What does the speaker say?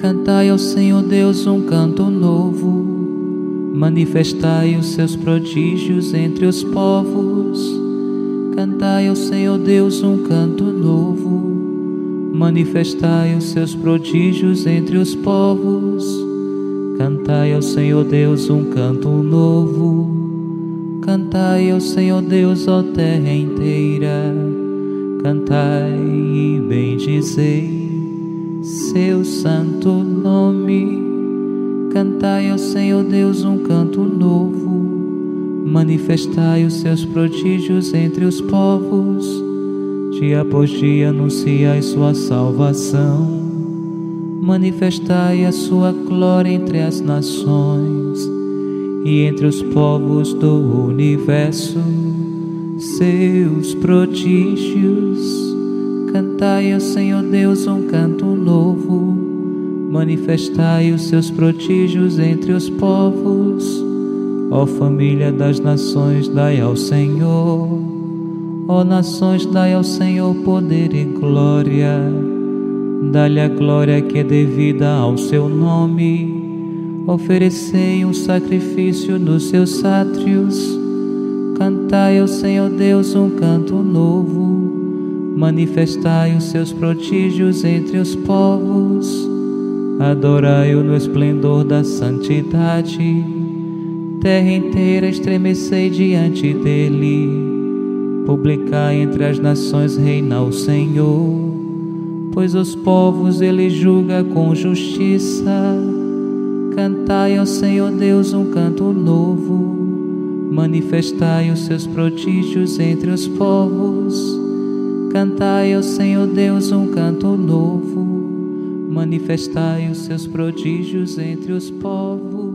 Cantai ao Senhor Deus um canto novo, manifestai os seus prodígios entre os povos. Cantai ao Senhor Deus um canto novo, manifestai os seus prodígios entre os povos. Cantai ao Senhor Deus um canto novo, cantai ao Senhor Deus, ó terra inteira. Cantai e bendizei seu santo nome. Cantai ao Senhor Deus um canto novo, manifestai os seus prodígios entre os povos. Dia após dia anunciai sua salvação, manifestai a sua glória entre as nações e entre os povos do universo, seus prodígios. Cantai ao Senhor Deus um canto novo, manifestai os seus prodígios entre os povos. Ó família das nações, dai ao Senhor, ó nações, dai ao Senhor poder e glória. Dá-lhe a glória que é devida ao seu nome. Oferecei um sacrifício nos seus átrios. Cantai ao Senhor Deus um canto novo, manifestai os seus prodígios entre os povos. Adorai-o no esplendor da santidade. Terra inteira estremecei diante dele. Publicai entre as nações, reina o Senhor, pois os povos ele julga com justiça. Cantai ao Senhor Deus um canto novo, manifestai os seus prodígios entre os povos. Cantai ao Senhor Deus um canto novo, manifestai os seus prodígios entre os povos.